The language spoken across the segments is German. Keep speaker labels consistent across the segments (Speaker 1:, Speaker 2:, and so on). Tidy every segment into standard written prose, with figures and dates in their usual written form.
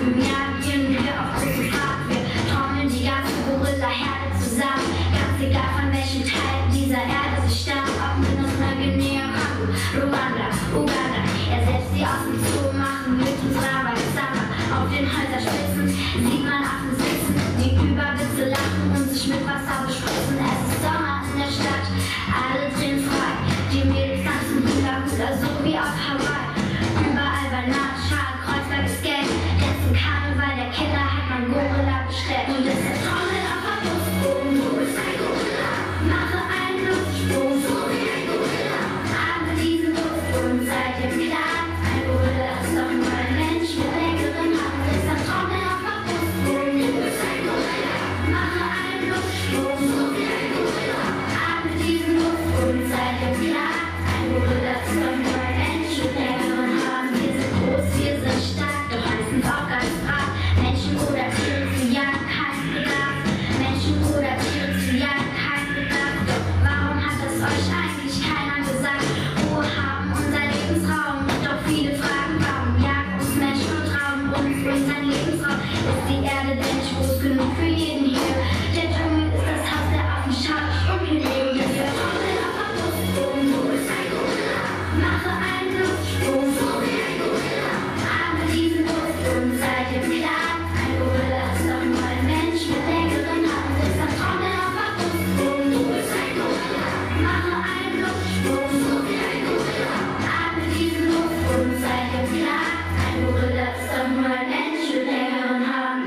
Speaker 1: Im Jahr gehen wir auf große Fahrt. Wir trommeln die ganze Gorilla-Herde zusammen. Ganz egal von welchem Teil dieser Erde sie stammen. Ob Minus, Neuguinea, Kongo, Ruanda, Uganda. Ja, selbst die aus dem Zoo machen mit uns Rabak Samba. Auf den Häuserspitzen sieht man Affen sitzen, die über Witze lachen und sich mit Wasser bespritzen. Es ist Sommer in der Stadt, alle drehen frei. Die Mädels tanzen Hula-Hula, so wie auf Hawaii. Überall Bananen, Schalen, Kreuzberg ist gelb. Letzten Karneval der Kinder hat man Gorilla bestellt. Und es ist Trommel auf der Brustbogen, du bist ein Gorilla. Mache einen Luftsprung, so wie ein Gorilla. Habe diesen Luft und seid ihr klar? Ein Gorilla ist doch nur ein Mensch mit längeren Haaren. Ist ein Trommel auf der Brustbogen, du bist ein Gorilla. Mache einen Luftsprung, so wie ein Gorilla. Habe diesen Luft und seid ihr klar? Ein Gorilla ist doch nur ein Mensch mit längeren Haaren. Wir sind groß, wir sind stark, doch meistens auch ganz brav. Menschen oder Tiere zu jagen, kein Bedarf. Menschen oder Tiere zu jagen, kein Bedarf. Doch warum hat es euch eigentlich keiner gesagt? Ruhe haben, unser Lebensraum. Doch viele fragen, warum jagen uns Menschen und rauben uns unseren Lebensraum? Ist die Erde denn nicht groß genug für jeden hier? Der Dschungel ist das Haus der Affen, schaut und hier leben wir. Trommel auf der Brustbogen, du bist ein Gorilla. Mache einen Luftsprung, so wie ein Gorilla. Habe diesen Luft und seid ihr klar? Ein Gorilla ist doch nur ein Mensch mit längeren Haaren. Ist ein Trommel auf der Brustbogen, du bist ein Gorilla. Mache einen Luftsprung, so wie ein Gorilla. Habe diesen Luft und seid ihr klar? Ein Gorilla ist doch nur ein Mensch mit längeren Haaren.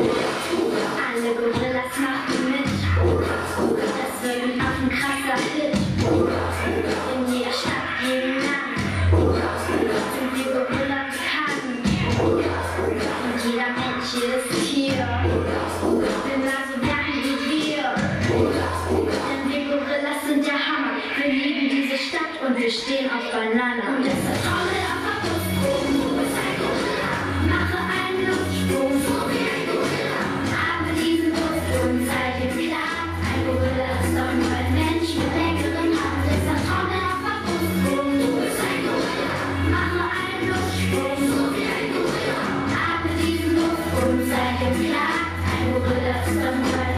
Speaker 1: Alle Gorillas machen mit. Das wird ein affenkrasser Hit. In jeder Stadt, jedem Land sind die Gorillas bekannt. Und jeder Mensch, jedes Tier will also werden wie wir. Denn wir Gorillas sind der Hammer. Wir lieben diese Stadt und wir stehen auf Bananen. Und es ist Trommel auf der Brustbogen, du bist ein Gorilla. Mache einen Luftsprung, so wie ein Gorilla. Habe diesen Luft und seid ihr klar? Ein Gorilla ist doch nur ein Mensch mit längeren Haaren. Ist ein Trommel auf der Brustbogen, du bist ein Gorilla. Mache einen Luftsprung, so wie ein Gorilla. Habe diesen Luft und seid ihr klar? Ein Gorilla ist doch nur ein